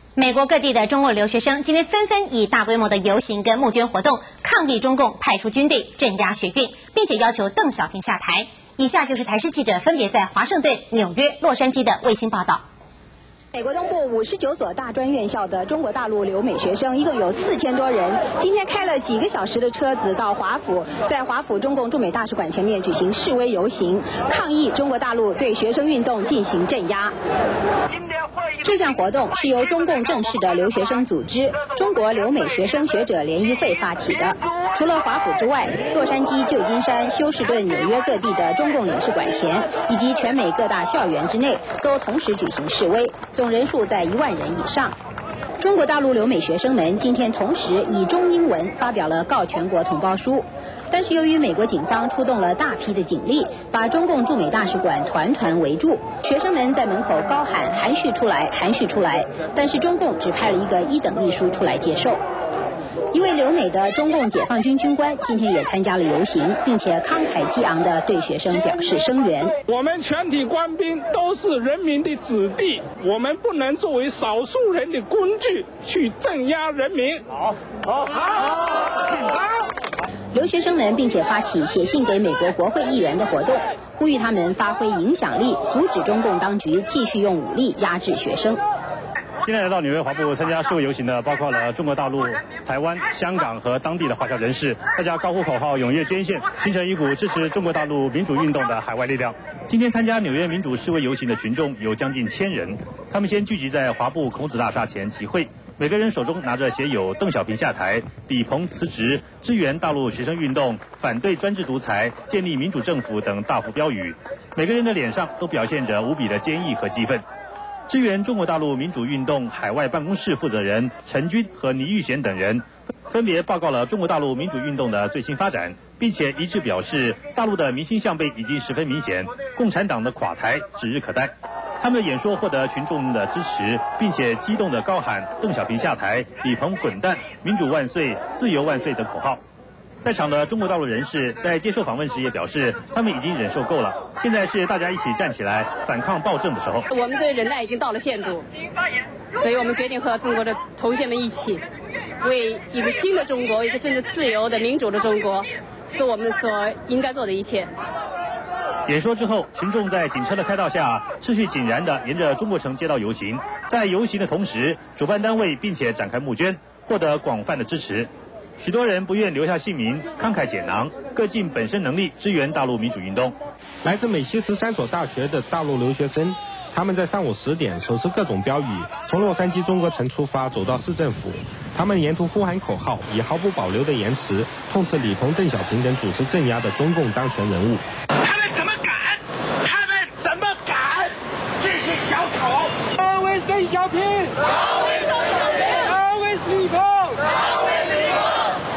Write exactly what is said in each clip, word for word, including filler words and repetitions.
美国各地的中国留学生今天纷纷以大规模的游行跟募捐活动抗议中共派出军队镇压学运，并且要求邓小平下台。以下就是台视记者分别在华盛顿、纽约、洛杉矶的卫星报道。 美国东部五十九所大专院校的中国大陆留美学生一共有四千多人，今天开了几个小时的车子到华府，在华府中共驻美大使馆前面举行示威游行，抗议中国大陆对学生运动进行镇压。这项活动是由中共正式的留学生组织中国留美学生学者联谊会发起的。除了华府之外，洛杉矶、旧金山、休士顿、纽约各地的中共领事馆前，以及全美各大校园之内，都同时举行示威。 总人数在一万人以上。中国大陆留美学生们今天同时以中英文发表了告全国同胞书，但是由于美国警方出动了大批的警力，把中共驻美大使馆团团围住，学生们在门口高喊“含蓄出来，含蓄出来”，但是中共只派了一个一等秘书出来接受。 一位留美的中共解放军军官今天也参加了游行，并且慷慨激昂地对学生表示声援。 我们全体官兵都是人民的子弟，我们不能作为少数人的工具去镇压人民。好，好，好，好。 留学生们并且发起写信给美国国会议员的活动，呼吁他们发挥影响力，阻止中共当局继续用武力压制学生。 今天来到纽约华埠参加示威游行的，包括了中国大陆、台湾、香港和当地的华侨人士，大家高呼口号，踊跃捐献，形成一股支持中国大陆民主运动的海外力量。今天参加纽约民主示威游行的群众有将近千人，他们先聚集在华埠孔子大厦前集会，每个人手中拿着写有“邓小平下台”、“李鹏辞职”、“支援大陆学生运动”、“反对专制独裁”、“建立民主政府”等大幅标语，每个人的脸上都表现着无比的坚毅和激愤。 支援中国大陆民主运动海外办公室负责人陈军和倪玉贤等人，分别报告了中国大陆民主运动的最新发展，并且一致表示，大陆的民心向背已经十分明显，共产党的垮台指日可待。他们的演说获得群众的支持，并且激动地高喊“邓小平下台，李鹏滚蛋，民主万岁，自由万岁”等口号。 在场的中国大陆人士在接受访问时也表示，他们已经忍受够了，现在是大家一起站起来反抗暴政的时候。 我们的忍耐已经到了限度，所以我们决定和中国的同学们一起，为一个新的中国，一个真正自由的民主的中国，做我们所应该做的一切。 演说之后，群众在警车的开道下，秩序井然地沿着中国城街道游行。在游行的同时，主办单位并且展开募捐，获得广泛的支持。 许多人不愿留下姓名，慷慨解囊，各尽本身能力支援大陆民主运动。 来自美西十三所大学的大陆留学生，他们在上午十点手持各种标语，从洛杉矶中国城出发，走到市政府。他们沿途呼喊口号，以毫不保留的言辞痛斥李鹏、邓小平等主持镇压的中共当权人物。 他们怎么敢？他们怎么敢？这是小丑 ！Always 邓小平 ！Always 邓小平 ！Always 李鹏 ！Always 李鹏！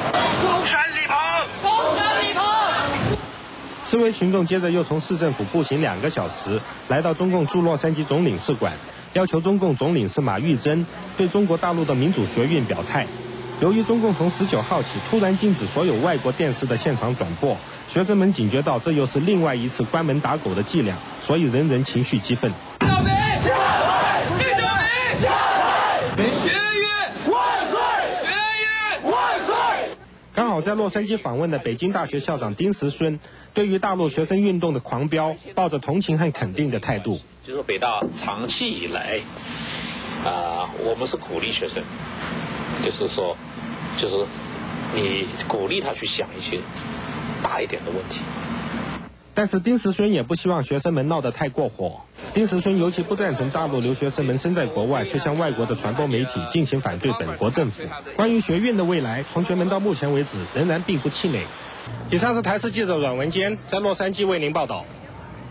示威群众接着又从市政府步行两个小时，来到中共驻洛杉矶总领事馆，要求中共总领事马玉珍对中国大陆的民主学运表态。由于中共从十九号起突然禁止所有外国电视的现场转播，学生们警觉到这又是另外一次关门打狗的伎俩，所以人人情绪激愤。 刚好在洛杉矶访问的北京大学校长丁石孙，对于大陆学生运动的狂飙，抱着同情和肯定的态度。 就是北大长期以来，啊、呃，我们是鼓励学生，就是说，就是你鼓励他去想一些大一点的问题。 但是丁石孙也不希望学生们闹得太过火。丁石孙尤其不赞成大陆留学生们身在国外，却向外国的传播媒体进行反对本国政府。关于学运的未来，同学们到目前为止仍然并不气馁。以上是台视记者阮文坚在洛杉矶为您报道。